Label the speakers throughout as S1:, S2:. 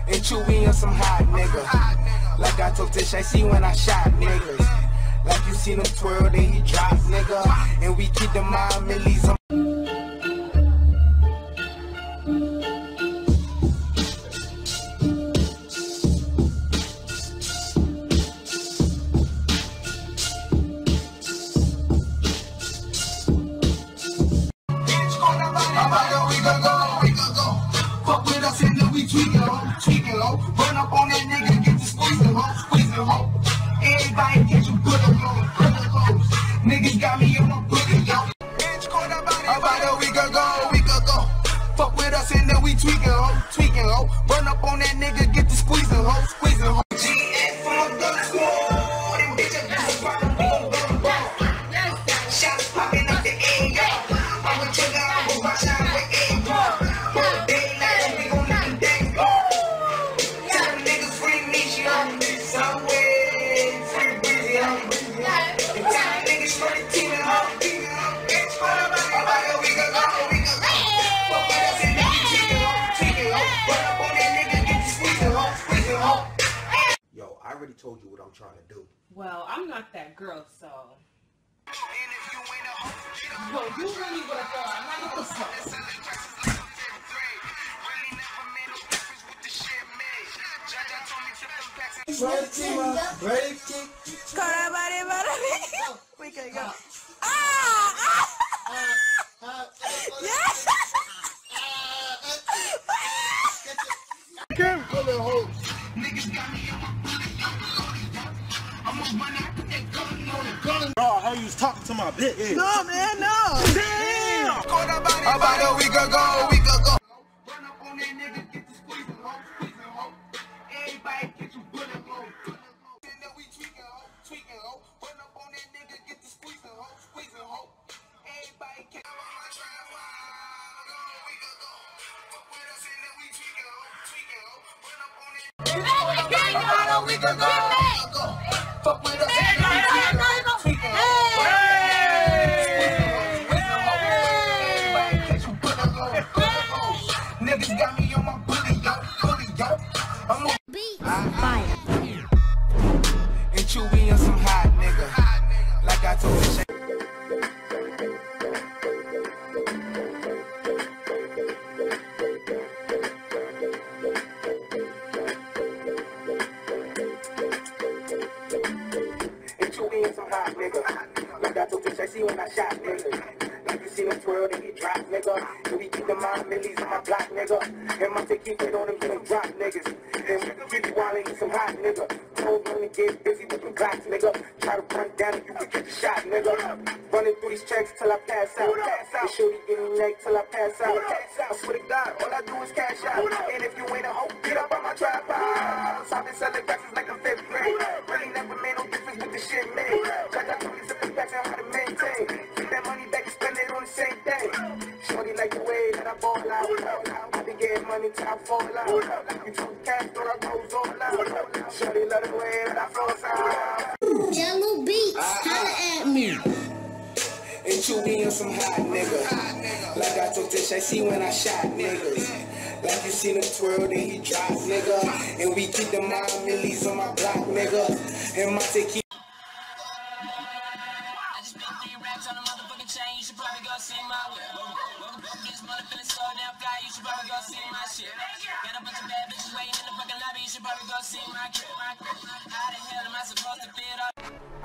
S1: And Chewy on some hot nigga. Like I told Tish, I see when I shot niggas. Like you seen him twirl, then he drop nigga. And we keep the mind millies on. Tweaking low, run up on that nigga, get to squeezing low. Everybody catch you good low. Niggas got me in my booty, yo. Bitch caught about a week ago. Fuck with us and then we tweaking low. Run up on that nigga, get to squeezing low. GF for my gun squad. Them bitches shots popping up the air, yo. I'm a trigger, I'm a watch out with air, yo.
S2: Yo, I already told you what I'm trying to do.
S3: Well, I'm not that girl, so. Yo, you really would have thought I'm not gonna
S4: We can go.
S2: Bro, how you was talking to my bitch?
S4: No, man, no.
S2: Damn!
S1: About a week ago.
S4: Run up on that nigga, get the squeezing low. Everybody get you good and low. And then we tweaking low. Run up on that nigga, get the squeezing low. Everybody get on my trap. Fuck with us and then we tweaking low. Run up on that nigga, week ago. Fuck with us and then we tweaking low. Niggas got me on my bully, yo. I'm on
S5: beat fire.
S1: And Chewy on some hot nigga. Like I told you. And Chewy on some hot nigga. Like I told you, I see when I shot nigga. You see him twirl, then he drop, nigga. And we keep the mind millies on my block, nigga. And my take keep it on him, he done drop, niggas. And we keep you while he some hot, nigga. Told him to get busy with them blocks, nigga. Try to run down and you can get the shot, nigga. Running through these checks till I pass out. And shorty give me neck till I pass out. I swear to God, all I do is cash out. And if you ain't a hoe, get up on my trap house. I've been selling boxes like a 5th grade. Really never made no difference with the shit made. Judge, I told you to the facts and how to maintain. Keep that money back and spend it on the same thing. Shorty like the way that I ball out. I been getting money till I fall out. You took cash, thought I goes all out. Shorty love the way that I flows out.
S5: Jello Beats, holla at me.
S1: And Chewy on some hot nigga. Like I told Tish, I see when I shot niggas. Like you seen him twirl, then he drop, nigga. And we keep the mind millies on my block, nigga. And my take keep.
S6: On the motherfucking chain, you should probably go see my whip. This mother feeling so damn fly, you should probably go see my shit. Got a bunch of bad bitches waiting in the fucking lobby, you should probably go see my crib. How the hell am I supposed to fit up?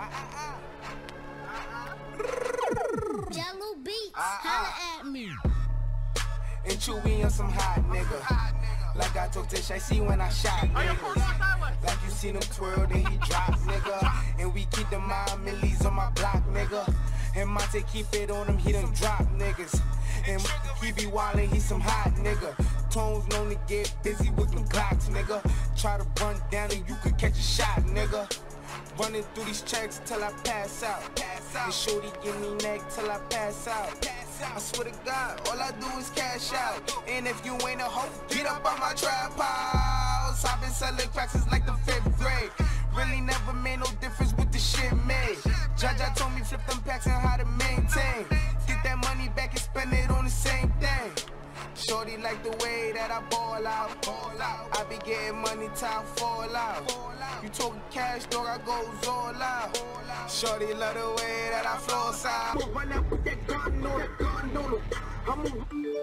S5: Jello Beats, holla at me.
S1: And Chewy on some hot nigga. Like I told Tish, I see when I shot niggas. Like you seen him twirl, then he drop, nigga. And we keep the mind millies on my block, nigga. And Monte keep it on him, he done drop niggas. And he be wildin', he some hot nigga. Tones known to get busy with them Glocks, nigga. Try to run down and you could catch a shot, nigga. Running through these checks till I pass out. And shorty give me neck till I pass out. I swear to God, all I do is cash out. And if you ain't a hoe, get up on my trap house. I've been selling cracks since like the 5th grade. Really never made no difference with the shit made. Jaja told me flip them packs and how to maintain. Get that money back and spend it on the same thing.
S4: Shorty like the way that I ball out. I be getting money, time fall out. You talking cash, dog, I goes all out. Shorty love the way that I floss out.
S1: Run out with that gun, no, that gun, no. I'm a...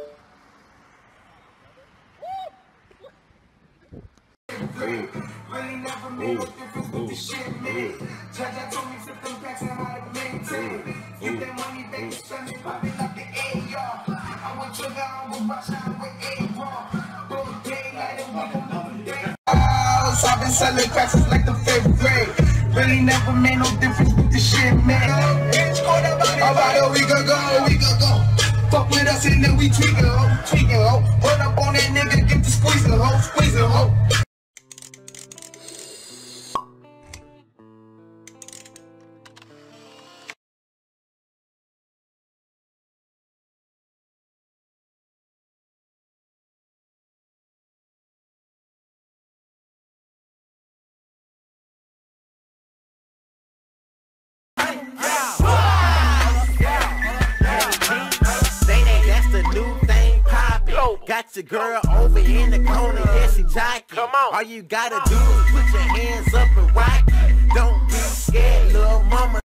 S4: Really never made no difference with the shit, man. Jaja told me flip them packs and how to maintain. Get that money back and spend it, pop it like the AR. I went trigger, I was rushing, I went A-raw. Both daylight and we gon' another day. So I've been selling cracks since like the 5th grade. Really never made no difference with the shit, man. About a week ago. Fuck with us and then we tweaking, ho. Run up on that nigga, get the squeezing, ho.
S7: Got your girl over in the corner, yeah, she jocking. Come on. All you gotta do is put your hands up and rock it. Don't be scared, little mama.